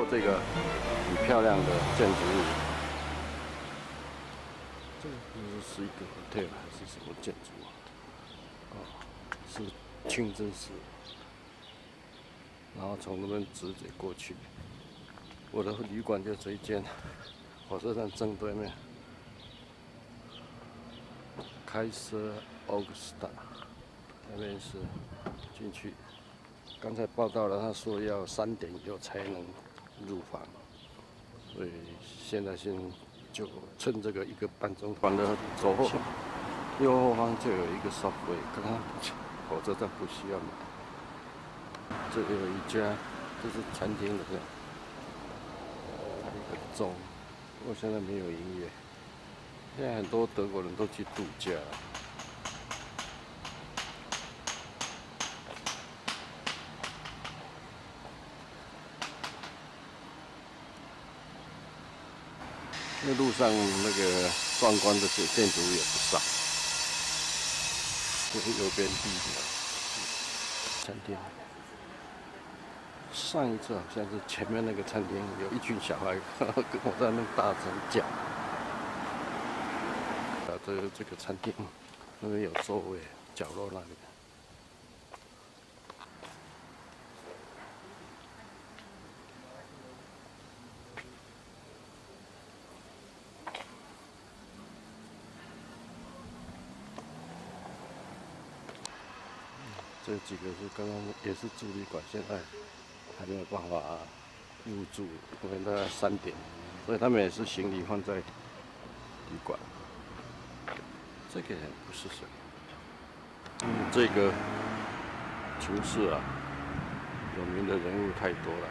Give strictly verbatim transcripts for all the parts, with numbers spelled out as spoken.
这个很漂亮的建筑物。这个不是一个 hotel 还是什么建筑啊？哦，是清真寺。然后从那边直接过去。我的旅馆就这一间，火车站正对面。开设 Augusta， 那边是进去。刚才报道了，他说要三点以后才能入房，所以现在先就趁这个一个半钟头的走后，右后方就有一个 Subway， 刚刚火车站不需要买。这里有一家，这是餐厅的，一个钟，不过现在没有营业。现在很多德国人都去度假了。那路上那个壮观的建建筑也不少，这是右边第一条餐厅。上一次好像是前面那个餐厅有一群小孩跟我在那大声叫。啊，这个这个餐厅那边有座位，角落那里。这几个是刚刚也是住旅馆，现在还没有办法入住，因为大概三点，所以他们也是行李放在旅馆。这个人不是谁，嗯，这个城市啊，有名的人物太多了。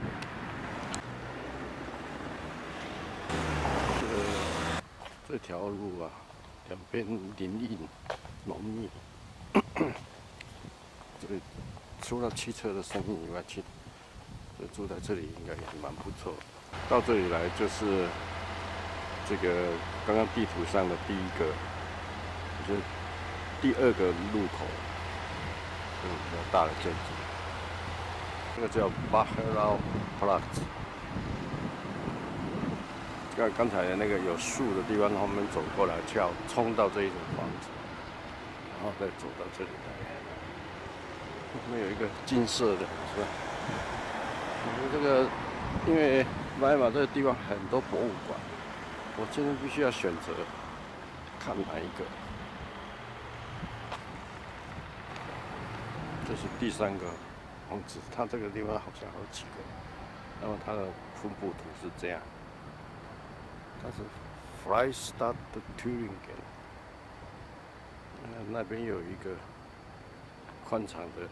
这个这条路啊，两边林荫浓密。这里除了汽车的声音以外，其住在这里应该也蛮不错。到这里来就是这个刚刚地图上的第一个，就是第二个路口，这个比较大的建筑，这个叫 Bachelor Platz。刚刚才的那个有树的地方，他们走过来，跳冲到这一种房子，然后再走到这里来。那边有一个金色的，是吧？我们这个，因为买马这个地方很多博物馆，我今天必须要选择看哪一个。这是第三个房子，它这个地方好像好几个，然后它的分布图是这样，它是 Freistadt Thüringen， 那边有一个宽敞的。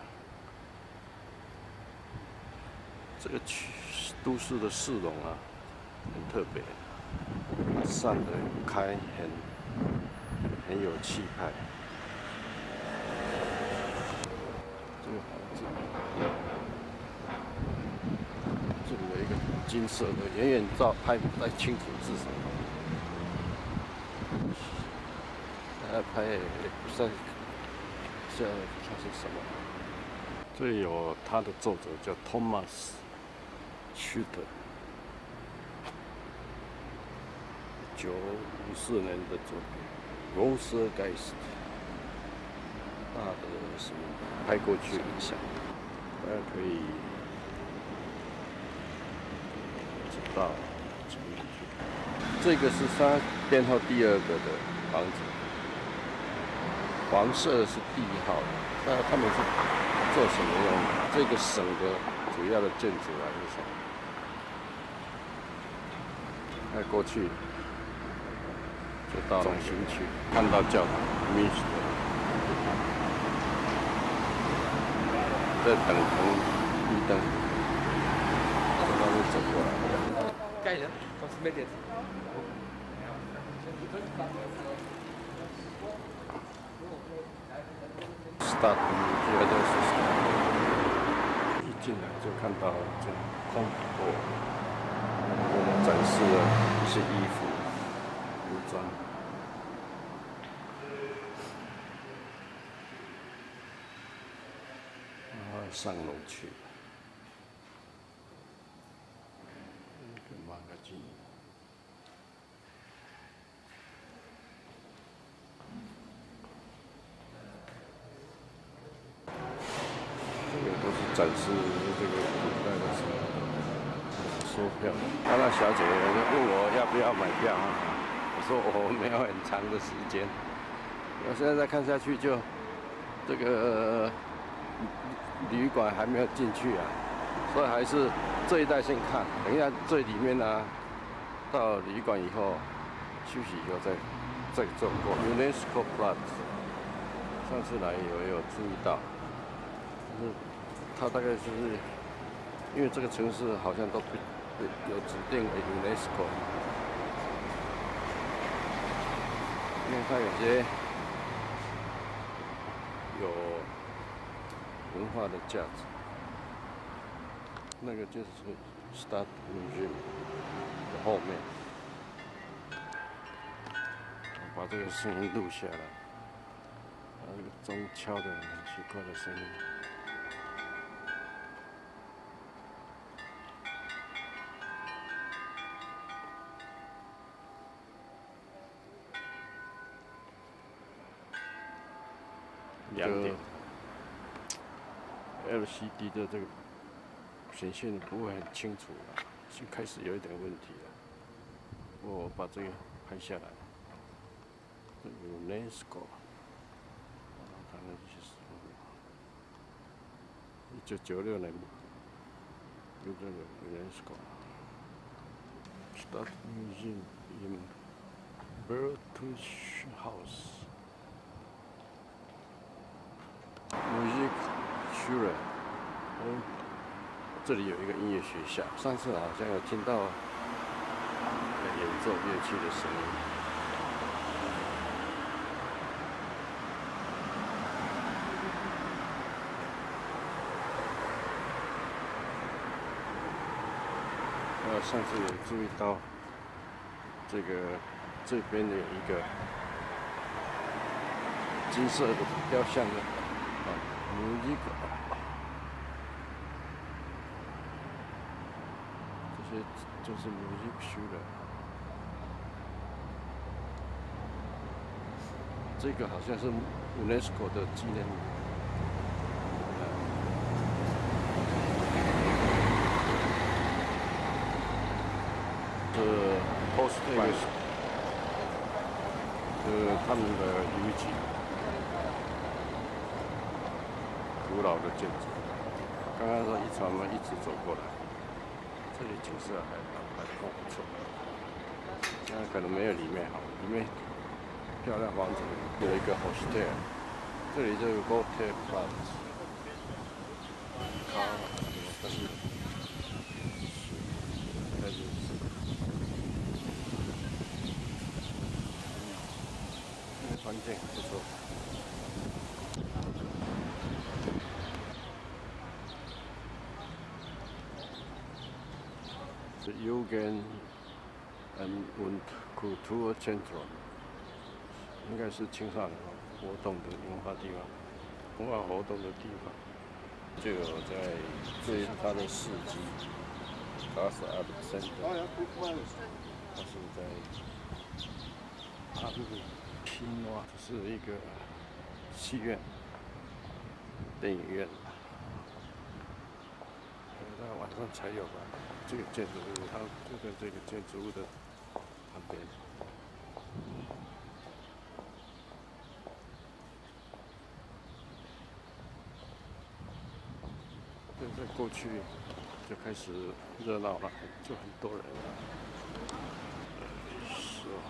这个区都市的市容啊，很特别，散得很开，很很有气派。这个房子，这里有一个金色的，远远照拍不太清楚是什么，呃，拍也不太知道它是什么。这里有他的作者叫 Thomas Schütte， 一九五四年的作品《Großer Geist》，大的什么拍过去一下，大家可以知道。这个是他编号第二个的房子，黄色的是第一号的。那他们是做什么用的？这个省的主要的建筑还是什么？再过去就到了新区，看到教堂 m i s t 在等红绿灯，从那边走过来。 盖人，都是没得。 Start， 你觉得是什么？一进来就看到这空货，展示了一些衣服、服装。然后上楼去。 厅。这个都是展示这个古代的什么售票。啊，那小姐问我要不要买票啊？我说我没有很长的时间，我现在再看下去就这个旅馆还没有进去啊，所以还是这一带先看。等一下最里面呢、啊，到旅馆以后休息以后再再走过 UNESCO Plus。上次来有有注意到，就是它大概就是因为这个城市好像都不有指定为 UNESCO。 因为它有些有文化的价值，那个就是 Start Museum 的后面，我把这个声音录下来，那个钟敲的很奇怪的声音。两点 ，L C D 的这个显现不会很清楚了，就开始有一点问题了。我把这个拍下来。UNESCO， 啊，它那就是一九九六年有这个 UNESCO Start Museum in Bertucci House。 Music Schule， 嗯，这里有一个音乐学校。上次好像有听到演奏乐器的声音。呃，上次有注意到这个这边有一个金色的雕像的。 有一个，这些就是母鸡区的。这个好像是 UNESCO 的纪念物。这 Post Bank， 呃，他们的邮局。 古老的建筑，刚刚说一船门一直走过来，这里景色还还还不错。现在可能没有里面好，里面漂亮房子有一个 hostel， 这里就是 Hotel Plus， 卡但是开始这个环境不错。 是 Jugend und Kulturzentrum， 应该是青少年活动的文化地方，文化活动的地方。就有在这是它的市集 ，Gas Art Center， 它是在阿鲁皮诺，这是一个戏院、电影院。 大概晚上才有吧。这个建筑物，它就在这个建筑物的旁边。现在过去就开始热闹了，就很多人了。是啊，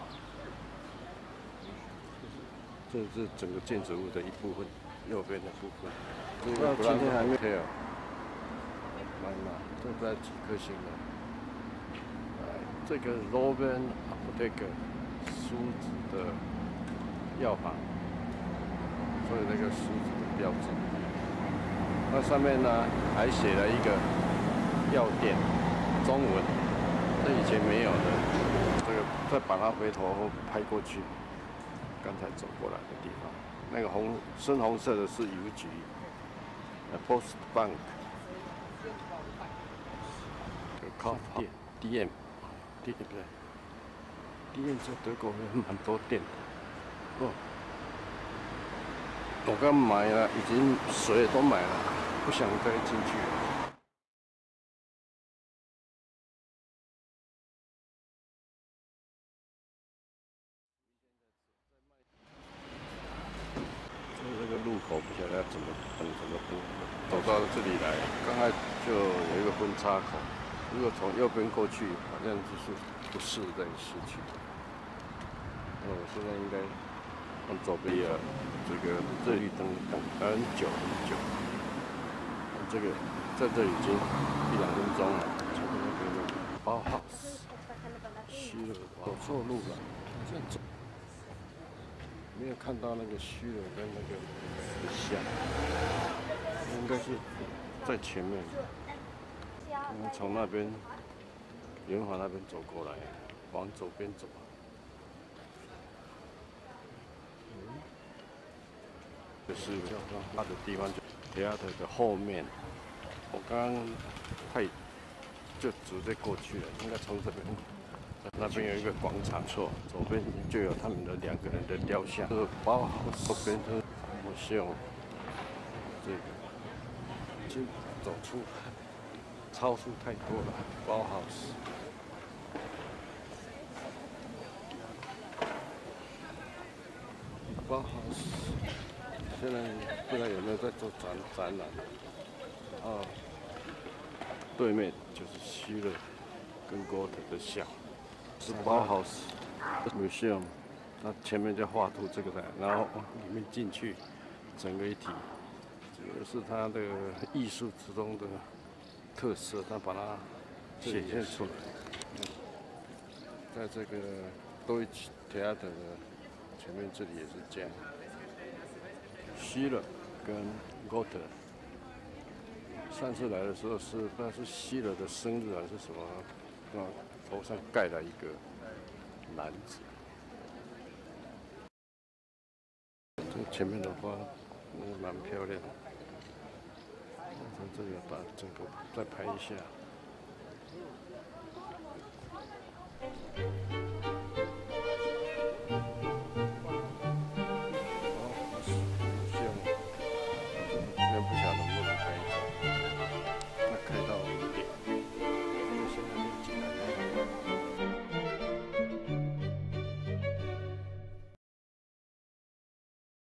这是整个建筑物的一部分，右边的部分。这个今天还没有。 来嘛，这在几颗星了？来，这个 Robin Apotheke 梳子的药房，所以那个梳子的标志。那上面呢还写了一个药店，中文，这以前没有的。这个再把它回头拍过去，刚才走过来的地方，那个红深红色的是邮局 ，Post Bank。 咖啡店 D M， 店对不对？店在德国蛮多店的。哦，我刚买了，已经水都买了，不想再进去了。 这个路口不晓得要怎么怎怎么步，走到这里来，刚才就有一个分叉口，如果从右边过去，好像就是不是在市区。那我现在应该往左边啊，这个这绿灯等很久很久，这个在这里已经一两分钟了。这个那个包好，虚了，走错路了，这样走。 没有看到那个虚的跟那个像，应该是在前面。嗯，从那边圆环那边走过来，往左边走。嗯，就是那的地方，就 theater 的后面。我刚刚太就直接过去了，应该从这边。 那边有一个广场，错，左边就有他们的两个人的雕像。这个包好，右边是我像这个，就走出超速太多了，包好。包好，现在不知道有没有在做展展览。哦，对面就是希勒跟哥特的像。 是包豪斯 museum， 它前面就画出这个来，然后往里面进去，整个一体，这个是它的艺术之中的特色，它把它显现出来。在这个 Deutsche Theater 的前面这里也是这样，希勒跟 Goethe。上次来的时候是不知道是希勒的生日还是什么，啊，头上盖了一个。 篮子，这前面的花，嗯，蛮漂亮的。从这里把整个再拍一下。